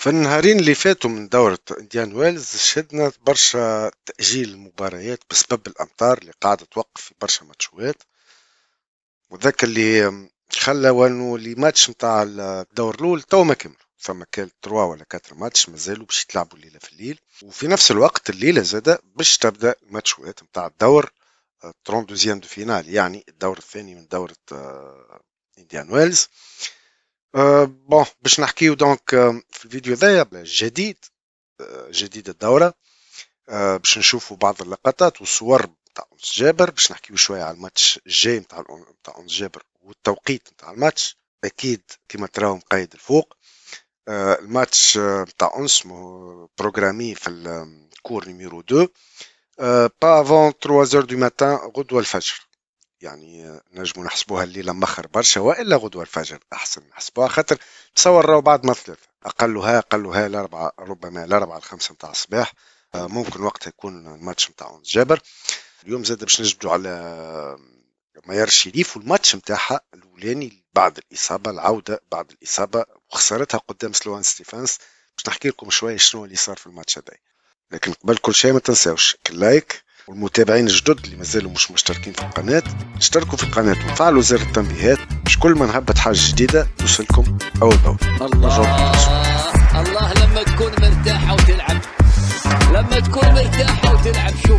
في النهارين اللي فاتوا من دورة انديان ويلز شهدنا برشا تأجيل المباريات بسبب الأمطار اللي قاعدة توقف في برشا ماتشات، وذاك اللي خلى وانو لي ماتش متاع الدور الأول تو ما كملوا. ثم كان 3 ولا 4 ماتش مازالوا باش يتلعبوا الليلة في الليل، وفي نفس الوقت الليلة زادة باش تبدأ الماتشات متاع الدور 32 دو فينال، يعني الدور الثاني من دورة انديان ويلز. بون باش نحكيو دونك في الفيديو ذا جديد جديد الدورة. باش نشوفوا بعض اللقطات والصور متاع أنس جابر، باش نحكيو شوية على الماتش الجاي متاع أنس جابر والتوقيت متاع الماتش. أكيد كما تراو مقيد الفوق. الماتش متاع أنس بروغرامي في الكور نيميرو 2 با افون 3 دو ماتان غدوة الفجر، يعني نجموا نحسبوها الليلة مخر برشا، وإلا غدوة الفجر أحسن نحسبوها، خاطر تصور راهو بعد ما ثلاثة أقلها الأربعة، ربما الأربعة الخمسة متاع الصباح. ممكن وقتها يكون الماتش متاع أنس جابر. اليوم زاد باش نجبدوا على ميار الشريف والماتش متاعها الأولاني بعد الإصابة، العودة بعد الإصابة وخسارتها قدام سلوان ستيفانس. باش نحكي لكم شوية شنو اللي صار في الماتش هذا. لكن قبل كل شيء ما تنساوش اللايك، والمتابعين الجدد اللي مازالوا مش مشتركين في القناة اشتركوا في القناة وفعلوا زر التنبيهات باش كل ما نهبط حاجة جديدة توصلكم أول بأول. الله لما تكون مرتاحة وتلعب، لما تكون مرتاحة وتلعب شوف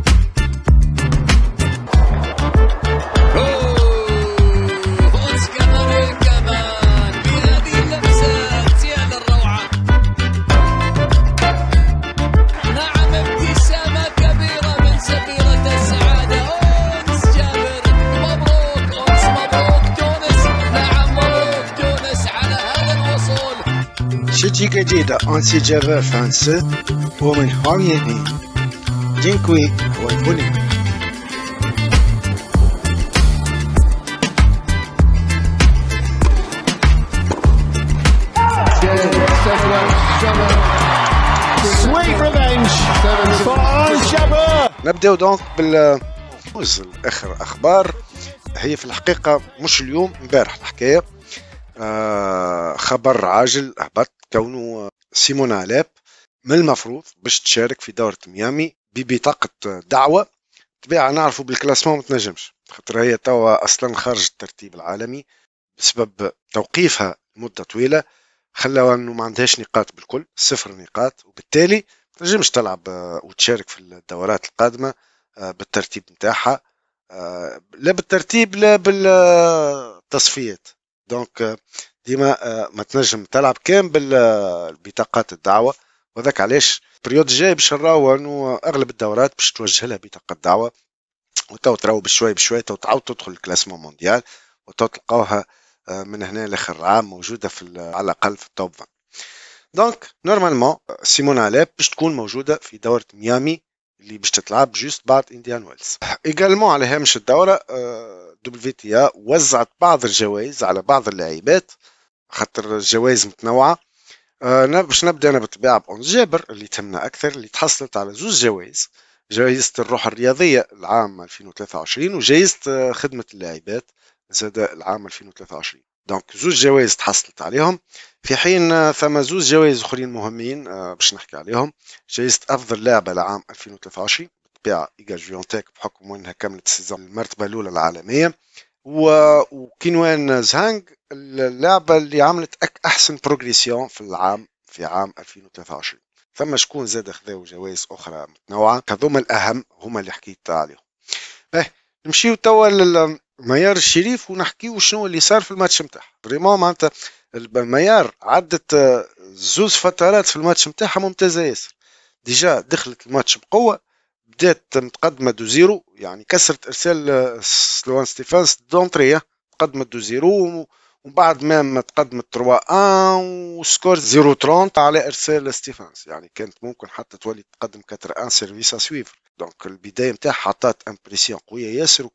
شتي جديدة أنسي جابر فرانسي ومن هونيين جينكوي هو البني. نبداو دونك بالفوز الآخر أخبار. هي في الحقيقة مش اليوم، امبارح الحكاية. خبر عاجل هبط كونه سيمون علاب من المفروض باش تشارك في دورة ميامي ببطاقة دعوة. طبيعة نعرفوا بالكلاسمون متنجمش، خاطر هي توا أصلا خارج الترتيب العالمي بسبب توقيفها لمدة طويلة، خلوا أنه ما عندهاش نقاط بالكل، 0 نقاط، وبالتالي متنجمش تلعب وتشارك في الدورات القادمة بالترتيب متاعها، لا بالترتيب لا بالتصفيات. دونك ديما ما تنجم تلعب كان بالبطاقات الدعوة، وذاك علاش بريود الجاي باش نراو انه اغلب الدورات باش توجه لها بطاقة دعوة، وتو تراو بشوي بشوي تو تعاود تدخل الكلاسمون مونديال، وتو تلقاوها من هنا لاخر عام موجودة في على الاقل في التوب 20. دونك نورمالمون سيمون علاب باش تكون موجودة في دورة ميامي اللي باش تتلعب جوست بعد انديان ويلز. ايجالمون على هامش الدورة WTA وزعت بعض الجوائز على بعض اللاعبات، خاطر الجوائز متنوعة. باش نبدا انا بالطبيعة بأنس جابر اللي تهمنا اكثر، اللي تحصلت على 2 جوائز، جائزة الروح الرياضية العام 2023 وجائزة خدمة اللاعبات زاد العام 2023. دونك 2 جوائز تحصلت عليهم، في حين ثم 2 جوائز اخرين مهمين باش نحكي عليهم. جائزة افضل لاعبة لعام 2023 بالطبيعة إيجا جويونتيك بحكم انها كملت السيزون المرتبة الاولى العالمية، وكينوان زهانغ اللعبة اللي عملت احسن بروغريسيون في عام 2023. ثم شكون زاد خذاو جوائز اخرى متنوعة، هذوما الاهم هما اللي حكيت عليهم. نمشيو توا لميار الشريف ونحكيو شنو اللي صار في الماتش متاعها. فريمون معناتها ميار عدت 2 فترات في الماتش متاعها ممتازة ياسر. ديجا دخلت الماتش بقوة، بدات متقدمة 2-0، يعني كسرت ارسال سلوان ستيفانس دونتريا، تقدمت 2-0 وبعد ما تقدمت 3-1 وسكور 0-30 على ارسال ستيفانس، يعني كانت ممكن حتى تولي تقدم 4-1 سيرفيس سويفر. دونك البداية متاعها عطات امبريسيون قوية ياسر،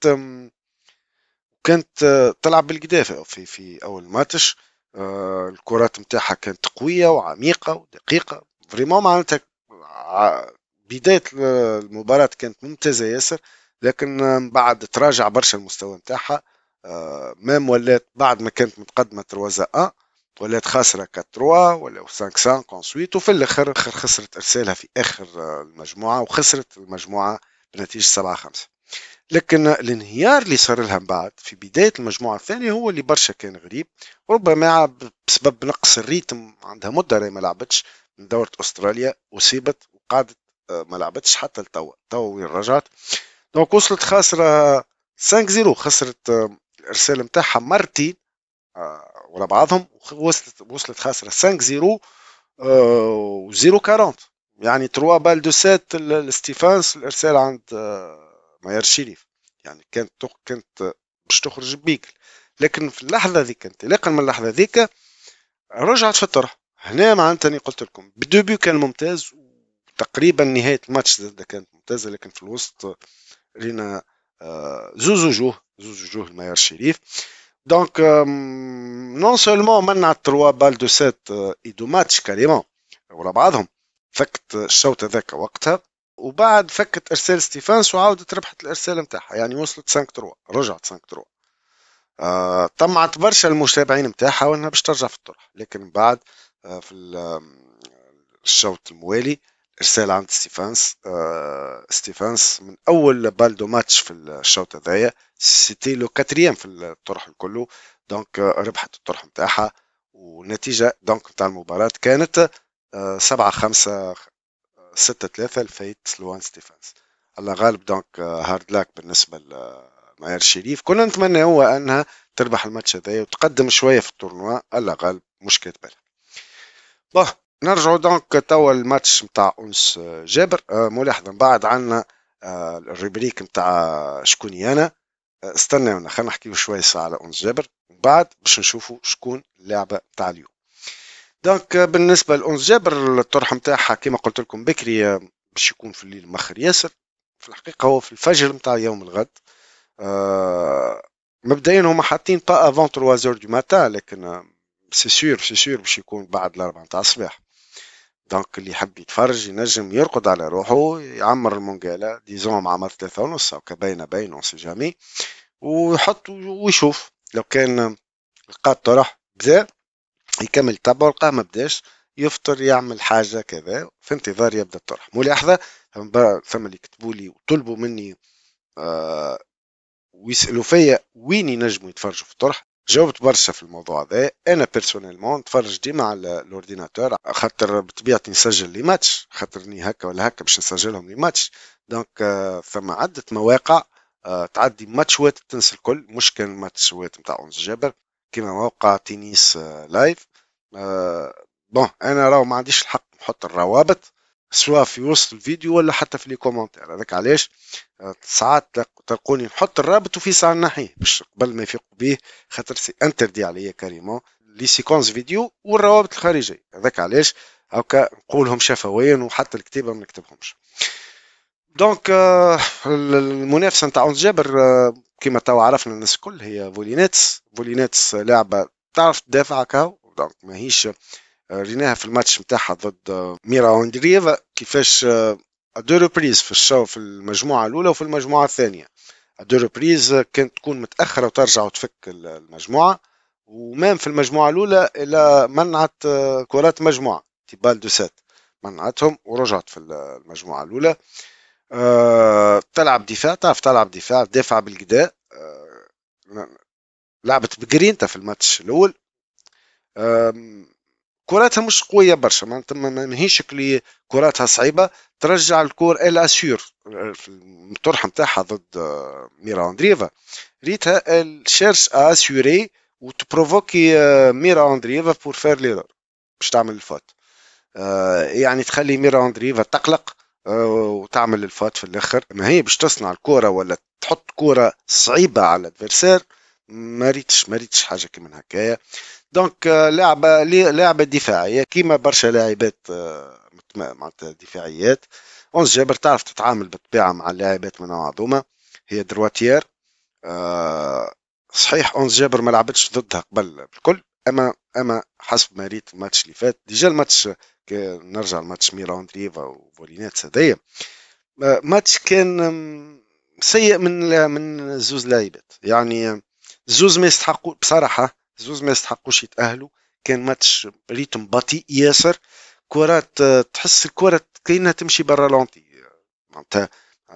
وكانت تلعب بالقدافة في اول ماتش. الكرات متاعها كانت قوية وعميقة ودقيقة، فريمون معناتها بداية المباراة كانت ممتازة ياسر. لكن بعد تراجع برشا المستوى متاعها، مام ولات بعد ما كانت متقدمة 3-1 ولات خاسرة 4-3 ولا 5-5 كونسويت، وفي الاخر خسرت ارسالها في اخر المجموعة، وخسرت المجموعة بنتيجة 7-5. لكن الانهيار اللي صار لها من بعد في بداية المجموعة الثانية هو اللي برشا كان غريب، ربما بسبب نقص الريتم. عندها مدة راهي ما لعبتش من دورة أستراليا، أصيبت وقعدت ما لعبتش حتى توا وين رجعت. دونك وصلت خاسرة 5-0، خسرت الإرسال متاعها مرتين ورا بعضهم، وصلت خاسرة 5-0 و 0-40، يعني 3 بال دو سات لستيفانس الإرسال عند ماير شريف، يعني كانت باش تخرج بيكل. لكن في اللحظة ذيك انطلاقا من اللحظة ذيك رجعت في الطرح. هنا معناتني قلت لكم بالدوبيو كان ممتاز، تقريبا نهاية الماتش كانت ممتازة، لكن في الوسط رينا زوز وجوه الماير الشريف. دونك نون سولمون منعت 3 بال دو سات ايدو ماتش كاريمون ورا بعضهم، فكت الشوط هذاك وقتها، وبعد فكت ارسال ستيفانس وعاودت ربحت الارسال نتاعها، يعني وصلت 5-3، رجعت 5-3. طمعت برشا المتابعين نتاعها وانها باش ترجع في الطرح، لكن بعد في الشوط الموالي ارسال عند ستيفانس من اول بالدو ماتش في الشوط هذايا، سيتي لو كاتريام في الطرح الكله. دونك ربحت الطرح نتاعها، والنتيجه دونك نتاع المباراه كانت 7-5 6-3 لفايت سلوان ستيفانس. الله غالب. دونك هارد لاك بالنسبه لماير الشريف، كنا نتمنى هو انها تربح الماتش هذايا وتقدم شويه في التورنوا. الله غالب مش كاتبه. نرجعوا دونك توا الماتش متاع أنس جابر. ملاحظة بعد عنا الريبريك متاع شكوني أنا. استنى خلينا نحكيو شوية على أنس جابر، وبعد باش نشوفوا شكون اللاعبة متاع اليوم. دونك بالنسبة لأنس جابر الطرح متاعها كما قلت لكم بكري باش يكون في الليل مخر ياسر، في الحقيقة هو في الفجر متاع يوم الغد. مبدئيا هما حاطين با افون 3 دو ماتان، لكن سي سور باش يكون بعد 4 متاع الصباح. دونك اللي يحب يتفرج ينجم يرقد على روحه، يعمر المونجالا ديزون مع عمر 3:30 أو كباين اون سي جامي، ويحط ويشوف لو كان لقى الطرح بدا يكمل تبع، لقاه ما بداش يفطر يعمل حاجة كذا في انتظار يبدا الطرح. ملاحظة ثم اللي كتبوا لي وطلبوا مني ويسألوا فيا وين ينجموا يتفرجوا في الطرح. جاوبت برشا في الموضوع هذا. انا بيرسونيلمون نتفرج ديما على الاورديناتور، خاطر بطبيعتي نسجل لي ماتش، خاطرني هكا ولا هكا باش نسجلهم لي ماتش. دونك ثم عدة مواقع تعدي ماتشوات تنسى الكل، مش كان ماتشوات نتاع أنس جابر كيما موقع تينيس لايف. بون انا راهو ما عنديش الحق نحط الروابط سواء في وسط الفيديو ولا حتى في لي كومنتير. هذاك علاش ساعات تلقوني نحط الرابط وفي ساعة نحيه باش قبل ما يفيقوا به، خاطر سي انتردي عليا كاريمون لي سيكونس فيديو والروابط الخارجية. هذاك علاش هكا نقولهم شفويا، وحتى الكتابة ما نكتبهمش. دونك المنافسة نتاع أنس جابر كما توا عرفنا الناس الكل هي فولينيتس لعبة تعرف تدافع كاو. دونك ماهيش ريناها في الماتش نتاعها ضد ميرا أندرييفا كيفاش دو ريبريز في الشو في المجموعة الأولى وفي المجموعة الثانية. دو ريبريز كانت تكون متأخرة وترجع وتفك المجموعة، ومام في المجموعة الأولى إلى منعت كرات مجموعة تيبال دو سات، منعتهم ورجعت في المجموعة الأولى. تلعب دفاع، تعرف تلعب دافع بالقداء. لعبت بجرينتا في الماتش الأول. كراتها مش قوية برشا، ما هيش كلي كراتها صعيبة ترجع الكور إلى أسيور. في الطرح متاعها ضد ميرا أندرييفا ريتها الشيرش أسيوري وتبروفوكي ميرا أندرييفا بور فير ليرور باش تعمل الفات. يعني تخلي ميرا أندرييفا تقلق وتعمل الفات في الآخر. ما هي باش تصنع الكرة ولا تحط كرة صعيبة على الادفيرسير، ما ريتش حاجة كيما هكايا. دونك لعبة دفاعية كيما برشا لاعبات معناتها دفاعيات. أنس جابر تعرف تتعامل بالطبيعة مع اللاعبات من نوع هذوما، هي درواتيير. صحيح أنس جابر ما لعبتش ضدها قبل بالكل، أما حسب ما ريت الماتش اللي فات ديجا الماتش نرجع الماتش ميرا أندرييفا وفولينات هذايا ماتش كان سيء من زوز لاعبات. يعني زوز ما يستحقوا بصراحة، زوز ما يستحقوش يتأهلوا كان ماتش ريتم بطيء ياسر، كرات تحس الكرة كأنها تمشي برا لونتي، معناتها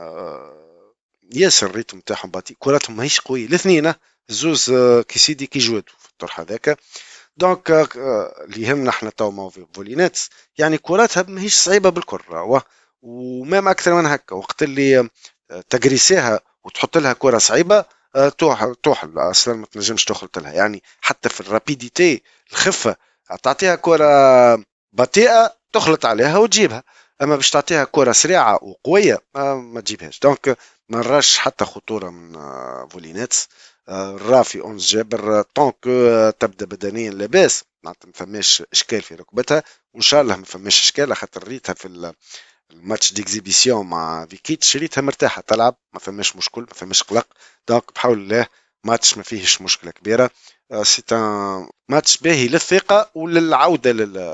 ياسر الريتم نتاعهم بطيء، كراتهم ماهيش قوية الاثنين، الزوز كي سيدي كي جوادو في الطرح هذاك. دونك اللي يهمنا احنا تو مع فولينيتس، يعني كراتها ماهيش صعيبة بالكرة، ومام أكثر من هكا، وقت اللي تجريسيها وتحط لها كرة صعيبة توح اصلا ما تنجمش تخلط لها، يعني حتى في الرابيديتي الخفة تعطيها كرة بطيئة تخلط عليها وتجيبها، اما باش تعطيها كرة سريعة وقوية ما تجيبهاش. دونك ما نراش حتى خطورة من فولينيتس، رافي اونز جابر طونك تبدا بدنيا لاباس، معناتها ما فماش اشكال في ركبتها، وان شاء الله ما فماش اشكال، خاطر ريتها في الماتش ديكزيبيسيون مع فيكيتش ريتها مرتاحه تلعب، ما فماش مشكل، ما فماش قلق. دونك بحول الله ماتش ما فيهش مشكله كبيره، سي ان ماتش باهي للثقه وللعوده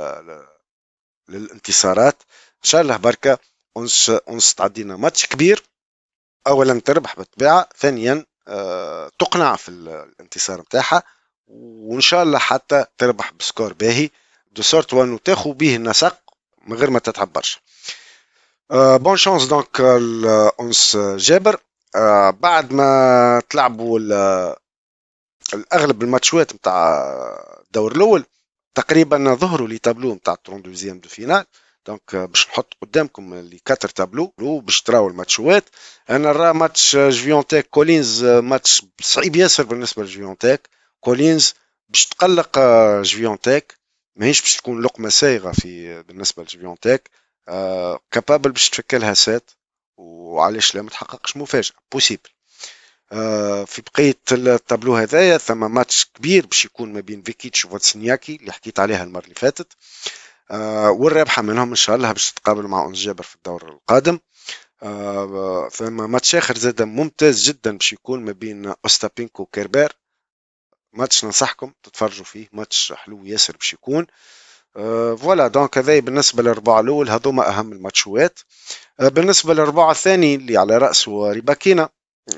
للانتصارات ان شاء الله بركه. اونس تعدينا ماتش كبير، اولا تربح بالطبيعه، ثانيا تقنع في الانتصار نتاعها، وان شاء الله حتى تربح بسكور باهي دو سورت وانو تاخو به النسق من غير ما تتعب برشا. بون شانس دونك اونس جابر. بعد ما تلعبوا الاغلب الماتشات نتاع الدور الاول تقريبا ظهروا لي تابلو نتاع 32 دو فينال، دونك باش نحط قدامكم لي 4 تابلو باش تراو الماتشات. انا نرى ماتش جفيونتيك كولينز ماتش صعيب ياسر بالنسبه لجفيونتيك، كولينز باش تقلق جفيونتيك، ماهيش باش تكون لقمه سايغه في بالنسبه لجفيونتيك، كابابل باش تفكلها سات، وعلاش لا ما تحققش مفاجاه بوسيبل. في بقية التابلو هذايا ثم ماتش كبير باش يكون ما بين فيكيتش وفوتسنياكي اللي حكيت عليها المرة اللي فاتت، والرابحة منهم إن شاء الله باش تتقابل مع أونس جابر في الدور القادم. ثم ماتش آخر زاد ممتاز جدا باش يكون ما بين أوستابينكو وكيربير، ماتش ننصحكم تتفرجوا فيه، ماتش حلو ياسر باش يكون. فوالا دونك هذا بالنسبة للرباع الأول، هذوما أهم الماتشوات. بالنسبة للرباع الثاني اللي على رأسه ريباكينا،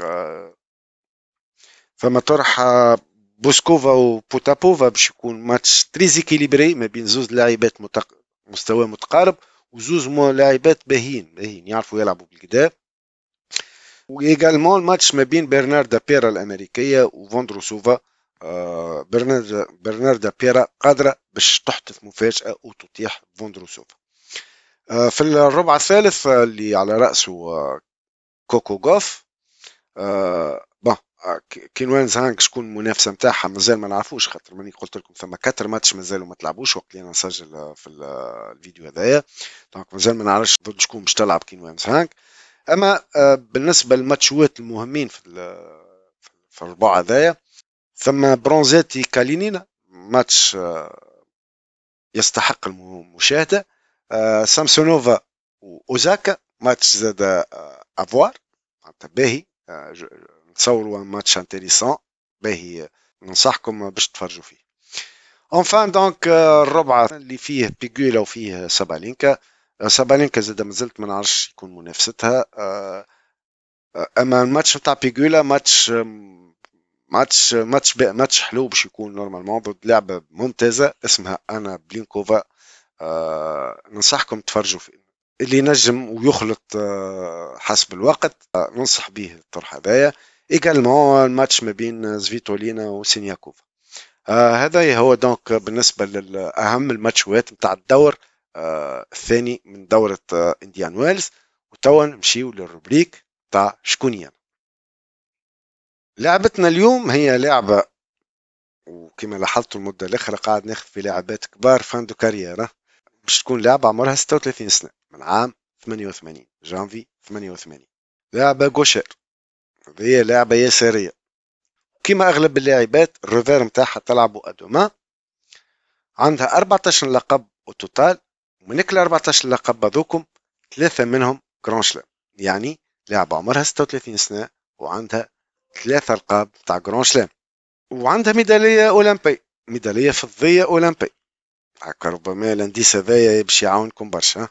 فما طرح بوسكوفا وبوتابوفا باش يكون ماتش تريز اكيليبري ما بين زوز لاعبات مستوى متقارب، وزوز لاعبات باهين يعرفوا يلعبوا بالقدا. وإيجالمون الماتش ما بين برناردا بيرا الأمريكية وفوندروسوفا، برناردا بيرا قادرة باش تحدث مفاجأة وتطيح فوندروسوفا. في الربع الثالث اللي على رأسه كوكو غوف، كينوان زهانك شكون المنافسه نتاعها مازال ما نعرفوش، خاطر ماني قلت لكم ثم 4 ماتش مازالوا ما تلعبوش وقت اللي انا نسجل في الفيديو هذايا، دونك مازال ما نعرفش ضد شكون باش تلعب كينوان زهانك. اما بالنسبه للماتشوات المهمين في الربع هذايا، ثم برونزاتي كالينينا ماتش يستحق المشاهده، سامسونوفا واوزاكا ماتش زاد افوار باهي، تصوروا ماتش انتريسون باهي، ننصحكم باش تفرجوا فيه. انفان دونك الربعة اللي فيه بيغولا وفيه سابالينكا، سابالينكا زاد مازلت ما نعرفش يكون منافستها، اما الماتش نتاع بيغولا ماتش حلو باش يكون نورمالمون ضد لعبة ممتازة اسمها انا بلينكوفا، ننصحكم تفرجوا فيه، اللي نجم ويخلط حسب الوقت ننصح به الطرح هذايا. ايجالمون الماتش ما بين زفيتولينا وسينياكوفا. هذا هو دونك بالنسبة لأهم الماتشوات نتاع الدور الثاني من دورة انديان ويلز. وتوا نمشيو للروبريك تاع شكونيا. لعبتنا اليوم هي لعبة، وكما لاحظتوا المدة الأخرى قاعد ناخذ في لاعبات كبار فاندو كاريرا، باش تكون لعبة عمرها 36 سنة من عام 88 جانفي 88. لعبة غوشير، هي لعبة يسارية، كما أغلب اللاعبات الروفير متاعها تلعبوا أدوما، عندها 14 لقب وتوتال، ومن كل 14 لقب هذوكم 3 منهم جران شلام، يعني لعبة عمرها 36 سنة وعندها 3 ألقاب تاع جران شلام، وعندها ميدالية أولمبي، ميدالية فضية أولمبي. هكا ربما الانديس هذايا باش يعاونكم برشا.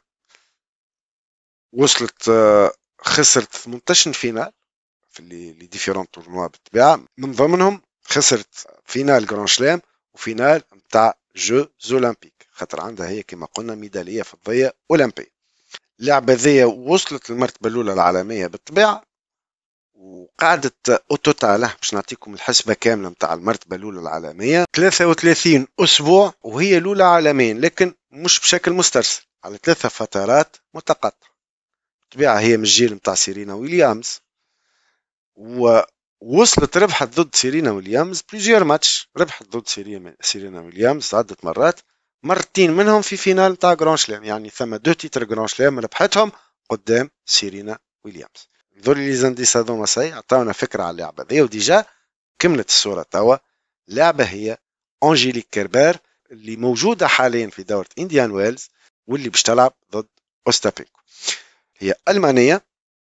وصلت خسرت 18 فينال في لي ديفيرون تورنوا بالطبيعه، من ضمنهم خسرت فينال جران شلام وفينال متاع جو زولمبيك، خاطر عندها هي كما قلنا ميدالية فضية أولمبية. اللعبة ذي وصلت للمرتبة الأولى العالمية بالطبيعة، وقعدت اوتوتال باش نعطيكم الحسبة كاملة متاع المرتبة الأولى العالمية 33 أسبوع، وهي الأولى عالميا لكن مش بشكل مسترسل، على 3 فترات متقطعة. بالطبيعة هي من الجيل متاع سيرينا ويليامز، ووصلت ربحت ضد سيرينا ويليامز بليزيور ماتش، ربحت ضد سيرينا ويليامز عدة مرات، مرتين منهم في فينال متاع جران شلام، يعني ثم دو تيتر جران شلام ربحتهم قدام سيرينا ويليامز. ذول لي زانديس هذوما سي عطاونا فكرة على اللعبة ذي، وديجا كملت الصورة توا. اللعبة هي أنجيليك كيربير اللي موجودة حاليا في دورة إنديان ويلز، واللي باش تلعب ضد أوستابينكو. هي ألمانية،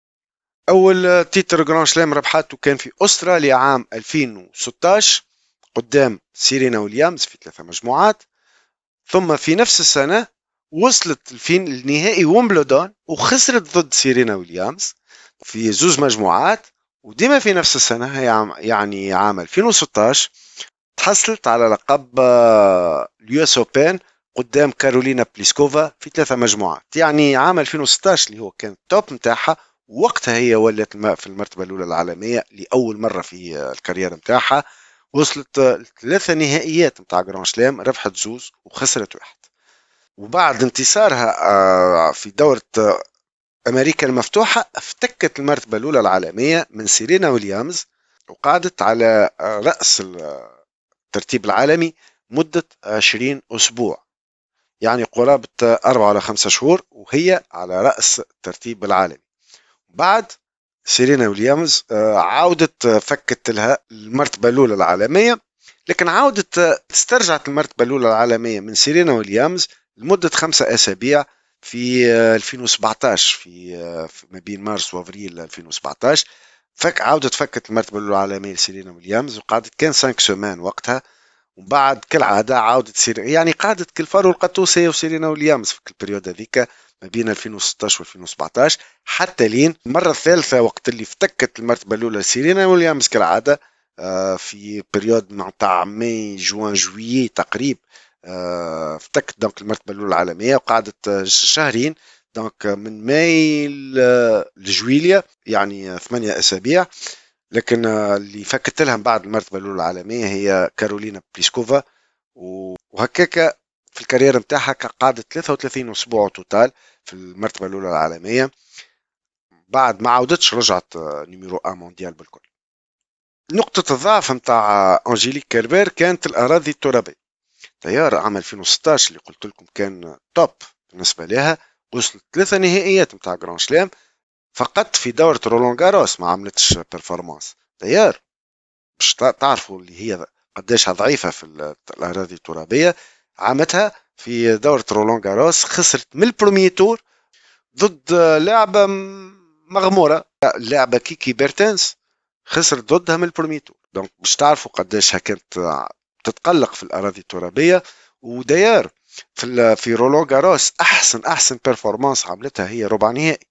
أول تيتر جران شلام ربحته كان في أستراليا عام 2016 قدام سيرينا ويليامز في 3 مجموعات، ثم في نفس السنة وصلت النهائي ويمبلدون وخسرت ضد سيرينا ويليامز في 2 مجموعات. وديما في نفس السنة هي يعني عام 2016 تحصلت على لقب اليو اس اوبن قدام كارولينا بليسكوفا في 3 مجموعات. يعني عام 2016 اللي هو كان التوب متاعها، وقتها هي ولت في المرتبة الأولى العالمية لأول مرة في الكارير متاعها، وصلت 3 نهائيات متاع جران شلام، ربحت 2 وخسرت 1. وبعد انتصارها في دورة أمريكا المفتوحة افتكت المرتبة الأولى العالمية من سيرينا ويليامز، وقعدت على رأس الترتيب العالمي مدة 20 أسبوع، يعني قرابة 4 ولا 5 شهور وهي على رأس الترتيب العالمي. بعد سيرينا ويليامز عاودت فكت لها المرتبة الأولى العالمية، لكن عاودت استرجعت المرتبة الأولى العالمية من سيرينا ويليامز لمدة 5 أسابيع في 2017، في ما بين مارس وأفريل 2017 عاودت فكت المرتبة الأولى العالمية لسيرينا ويليامز، وقعدت كان 5 سومان وقتها. وبعد كالعادة عاودت يعني قعدت كل فار والقطوس هي وسيرينا ويليامز في البريود هذيك ما بين 2016 و 2017 حتى لين المرة الثالثة وقت اللي افتكت المرتبة الأولى لسيرينا ويليامز كالعادة في بريود مع ماي جوان جويي تقريبا، افتكت دونك المرتبة الأولى العالمية وقعدت شهرين، دونك من ماي لجويليا يعني 8 أسابيع. لكن اللي فكت لها بعد المرتبة الأولى العالمية هي كارولينا بليسكوفا، وهكاك في الكارير متاعها قعدت 33 أسبوع توتال في المرتبة الأولى العالمية، بعد ما عودتش رجعت نيميرو 1 مونديال بالكل. نقطة الضعف متاع أنجيليك كيربير كانت الأراضي الترابية. تيار عام 2016 اللي قلت لكم كان توب بالنسبة لها، وصلت 3 نهائيات متاع جران شلام، فقط في دورة رولان جاروس ما عملتش بيرفورمانس. تيار باش تعرفوا اللي هي قديش ضعيفة في الأراضي الترابية، عامتها في دورة رولان جاروس خسرت من البروميي تور ضد لاعبة مغمورة، لاعبة كيكي بيرتنس، خسرت ضدها من البروميي تور. دونك باش تعرفوا قديش كانت تتقلق في الأراضي الترابية. وديار في رولان جاروس أحسن بيرفورمانس عملتها هي ربع نهائي،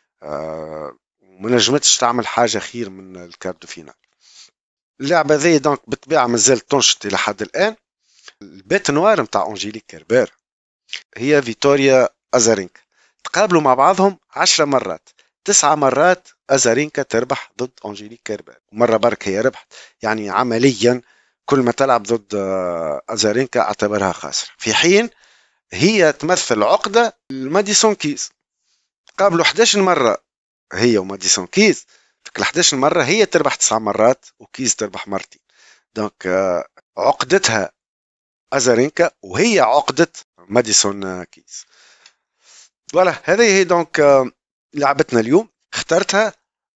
وما نجمتش تعمل حاجة خير من الكارد فينال. اللعبة ذي دونك بالطبيعة مازالت تنشط إلى حد الآن. البيت نوار متاع أنجيليك كيربير هي فيتوريا أزارينكا، تقابلوا مع بعضهم 10 مرات، 9 مرات أزارينكا تربح ضد أنجيليك كيربير، مرة برك هي ربحت. يعني عمليا كل ما تلعب ضد أزارينكا اعتبرها خاسرة، في حين هي تمثل عقدة الماديسون كيز. قابلوا 11 مرة هي وماديسون كيز، في 11 مرة هي تربح 9 مرات وكيز تربح مرتين. دونك عقدتها أزارينكا وهي عقدة ماديسون كيز. فوالا هذه هي دونك لعبتنا اليوم. اخترتها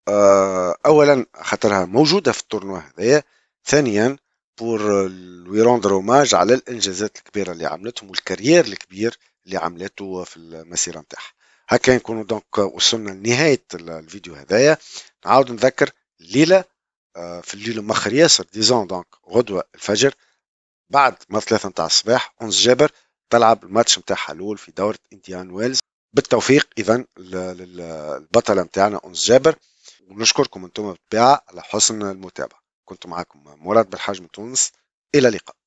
أولا خاطرها موجودة في التورنوا هذايا، ثانيا بور ويروندر اوماج على الانجازات الكبيرة اللي عملتهم والكارير الكبير اللي عملته في المسيرة متاعها. هكا نكونوا دونك وصلنا لنهاية الفيديو هذايا. نعاود نذكر الليلة في الليل مخر ياسر ديزون دونك غدوة الفجر بعد ما 3 متاع الصباح أونس جابر تلعب الماتش متاعها الأول في دورة إنديان ويلز. بالتوفيق إذن للبطلة متاعنا أونس جابر، ونشكركم أنتم بالطبيعة على حسن المتابعة. كنت معكم مراد بالحاج من تونس، إلى اللقاء.